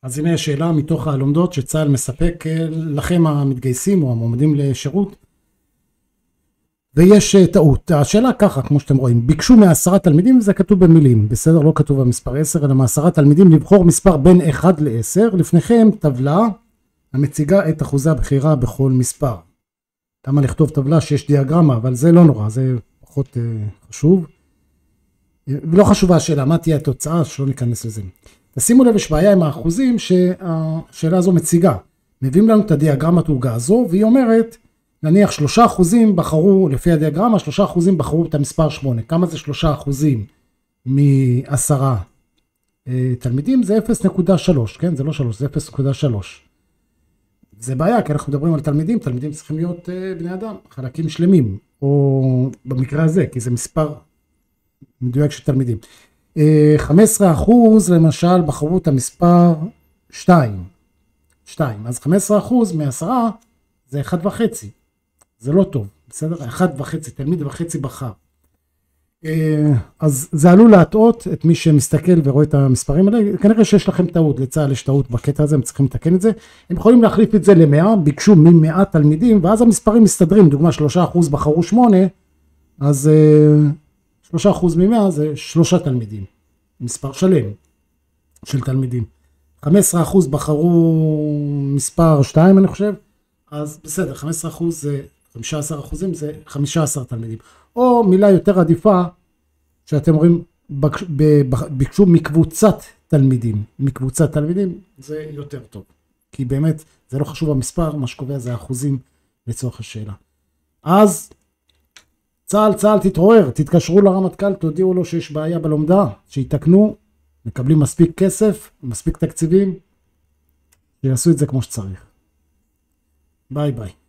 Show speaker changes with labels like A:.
A: אז הנה שאלה מתוך הלומדות שצה"ל מספק לכם המתגייסים או המועמדים לשירות. ויש טעות. השאלה ככה, כמו שאתם רואים, ביקשו מ10 תלמידים, זה כתוב במילים, בסדר? לא כתוב במספר 10, אלא מ10 תלמידים לבחור מספר בין 1 ל-10. לפניכם טבלה המציגה את אחוזי הבחירה בכל מספר. למה לכתוב טבלה שיש דיאגרמה, אבל זה לא נורא, זה פחות חשוב. ולא חשובה השאלה, מה תהיה התוצאה, שלא ניכנס לזה. תשימו לב, יש בעיה עם האחוזים שהשאלה הזו מציגה. מביאים לנו את הדיאגרמת העוגה הזו, והיא אומרת, נניח 3% בחרו, לפי הדיאגרמה, 3% בחרו את המספר 8. כמה זה 3% מ10 תלמידים? זה 0.3, כן? זה לא 3, זה 0.3. זה בעיה, כי אנחנו מדברים על תלמידים, תלמידים צריכים להיות בני אדם, חלקים שלמים, או במקרה הזה, כי זה מספר מדויק של תלמידים. 15% למשל בחרו את המספר 2. אז 15% מ10 זה 1.5. זה לא טוב, בסדר? 1.5, תלמיד וחצי בחר. אז זה עלול להטעות את מי שמסתכל ורואה את המספרים האלה. כנראה שיש לכם טעות, לצה"ל יש טעות בקטע הזה, הם צריכים לתקן את זה. הם יכולים להחליף את זה ל100, ביקשו מ100 תלמידים, ואז המספרים מסתדרים. דוגמה 3% בחרו 8, אז 3% מ100 זה 3 תלמידים. מספר שלם של תלמידים. 15% בחרו מספר 2, אני חושב. אז בסדר, 15% זה 15% זה 15 תלמידים. או מילה יותר עדיפה, שאתם רואים, ביקשו מקבוצת תלמידים. מקבוצת תלמידים זה יותר טוב. כי באמת זה לא חשוב המספר, מה שקובע זה האחוזים לצורך השאלה. אז צה"ל תתעורר, תתקשרו לרמטכ"ל, תודיעו לו שיש בעיה בלומדה, שיתקנו, מקבלים מספיק כסף, מספיק תקציבים, שיעשו את זה כמו שצריך. ביי ביי.